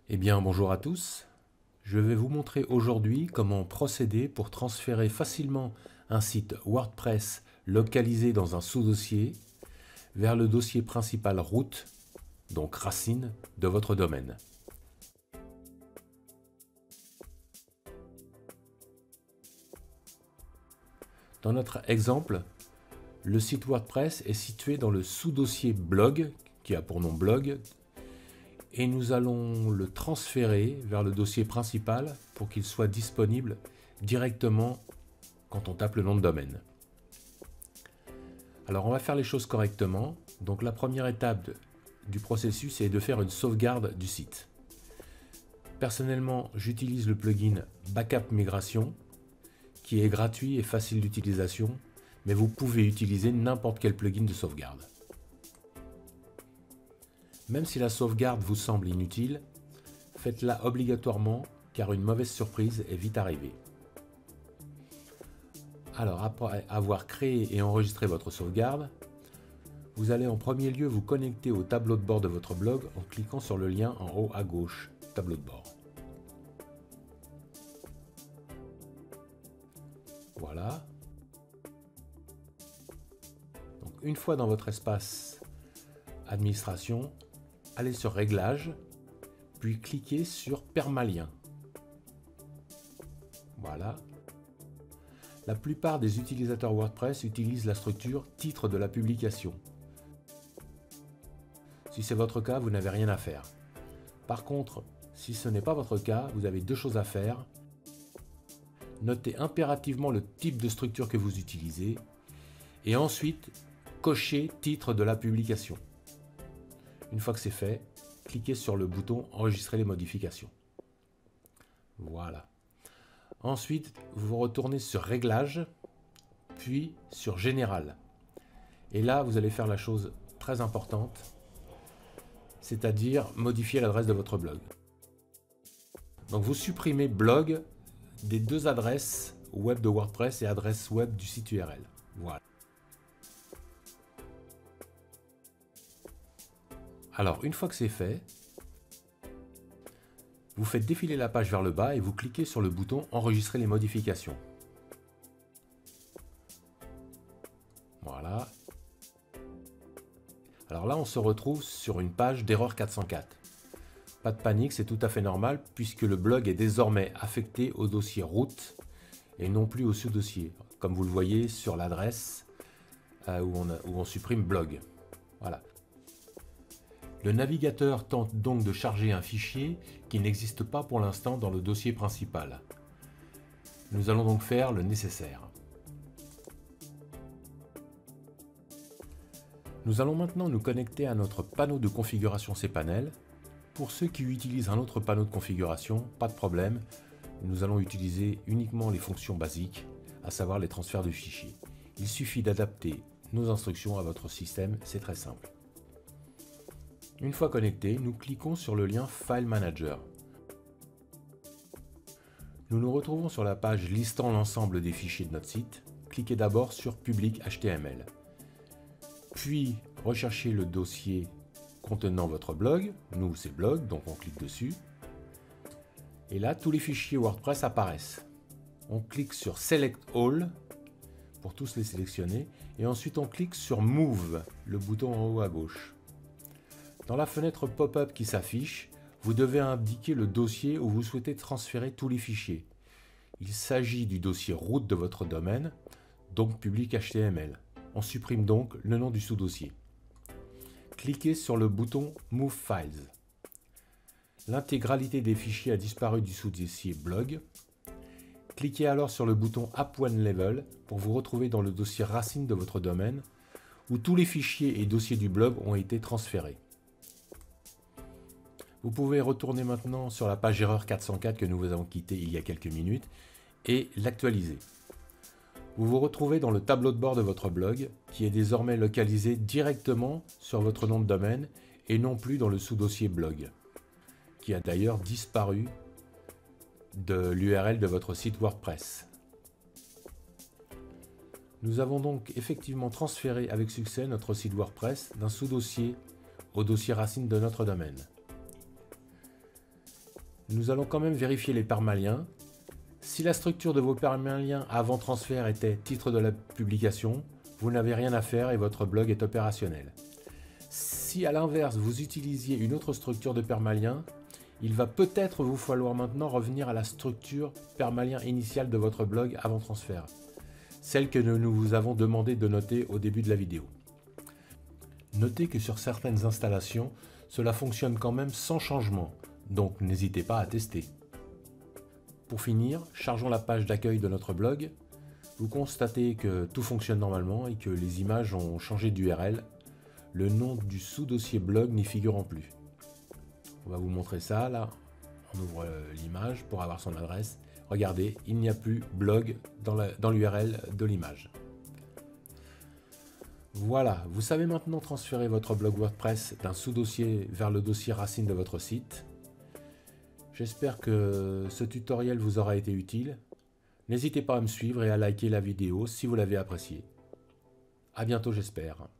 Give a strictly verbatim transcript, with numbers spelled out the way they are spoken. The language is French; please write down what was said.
Eh bien, bonjour à tous. Je vais vous montrer aujourd'hui comment procéder pour transférer facilement un site WordPress localisé dans un sous-dossier vers le dossier principal root, donc racine, de votre domaine. Dans notre exemple, le site WordPress est situé dans le sous-dossier blog, qui a pour nom blog, et nous allons le transférer vers le dossier principal pour qu'il soit disponible directement quand on tape le nom de domaine. Alors on va faire les choses correctement. Donc la première étape du processus est de faire une sauvegarde du site. Personnellement, j'utilise le plugin Backup Migration qui est gratuit et facile d'utilisation, mais vous pouvez utiliser n'importe quel plugin de sauvegarde. Même si la sauvegarde vous semble inutile, faites-la obligatoirement car une mauvaise surprise est vite arrivée. Alors après avoir créé et enregistré votre sauvegarde, vous allez en premier lieu vous connecter au tableau de bord de votre blog en cliquant sur le lien en haut à gauche, tableau de bord. Voilà. Donc, une fois dans votre espace administration, allez sur Réglages, puis cliquez sur Permalien. Voilà. La plupart des utilisateurs WordPress utilisent la structure titre de la publication. Si c'est votre cas, vous n'avez rien à faire. Par contre, si ce n'est pas votre cas, vous avez deux choses à faire. Notez impérativement le type de structure que vous utilisez et ensuite cochez titre de la publication. Une fois que c'est fait, cliquez sur le bouton Enregistrer les modifications. Voilà. Ensuite, vous retournez sur Réglages, puis sur Général. Et là, vous allez faire la chose très importante, c'est-à-dire modifier l'adresse de votre blog. Donc vous supprimez blog des deux adresses web de WordPress et adresse web du site U R L. Voilà. Alors, une fois que c'est fait, vous faites défiler la page vers le bas et vous cliquez sur le bouton Enregistrer les modifications. Voilà. Alors là, on se retrouve sur une page d'erreur quatre cent quatre. Pas de panique, c'est tout à fait normal puisque le blog est désormais affecté au dossier root et non plus au sous-dossier, comme vous le voyez sur l'adresse euh, où, on a, où on supprime blog. Voilà. Le navigateur tente donc de charger un fichier qui n'existe pas pour l'instant dans le dossier principal. Nous allons donc faire le nécessaire. Nous allons maintenant nous connecter à notre panneau de configuration cPanel. Pour ceux qui utilisent un autre panneau de configuration, pas de problème, nous allons utiliser uniquement les fonctions basiques, à savoir les transferts de fichiers. Il suffit d'adapter nos instructions à votre système, c'est très simple. Une fois connecté, nous cliquons sur le lien File Manager. Nous nous retrouvons sur la page listant l'ensemble des fichiers de notre site. Cliquez d'abord sur Public H T M L. Puis, recherchez le dossier contenant votre blog. Nous, c'est blog, donc on clique dessus. Et là, tous les fichiers WordPress apparaissent. On clique sur Select All pour tous les sélectionner. Et ensuite, on clique sur Move, le bouton en haut à gauche. Dans la fenêtre pop-up qui s'affiche, vous devez indiquer le dossier où vous souhaitez transférer tous les fichiers. Il s'agit du dossier root de votre domaine, donc public H T M L. On supprime donc le nom du sous-dossier. Cliquez sur le bouton Move Files. L'intégralité des fichiers a disparu du sous-dossier blog. Cliquez alors sur le bouton App One Level pour vous retrouver dans le dossier racine de votre domaine, où tous les fichiers et dossiers du blog ont été transférés. Vous pouvez retourner maintenant sur la page erreur quatre cent quatre que nous avons quittée il y a quelques minutes et l'actualiser. Vous vous retrouvez dans le tableau de bord de votre blog qui est désormais localisé directement sur votre nom de domaine et non plus dans le sous-dossier blog, qui a d'ailleurs disparu de l'U R L de votre site WordPress. Nous avons donc effectivement transféré avec succès notre site WordPress d'un sous-dossier au dossier racine de notre domaine. nous allons quand même vérifier les permaliens. Si la structure de vos permaliens avant transfert était titre de la publication, vous n'avez rien à faire et votre blog est opérationnel. Si à l'inverse vous utilisiez une autre structure de permalien, il va peut-être vous falloir maintenant revenir à la structure permalien initiale de votre blog avant transfert, celle que nous vous avons demandé de noter au début de la vidéo. Notez que sur certaines installations, cela fonctionne quand même sans changement, donc n'hésitez pas à tester. Pour finir, chargeons la page d'accueil de notre blog. Vous constatez que tout fonctionne normalement et que les images ont changé d'U R L. Le nom du sous-dossier blog n'y figurant plus. On va vous montrer ça là. On ouvre l'image pour avoir son adresse. Regardez, il n'y a plus blog dans l'U R L de l'image. Voilà, vous savez maintenant transférer votre blog WordPress d'un sous-dossier vers le dossier racine de votre site. J'espère que ce tutoriel vous aura été utile. N'hésitez pas à me suivre et à liker la vidéo si vous l'avez appréciée. À bientôt j'espère.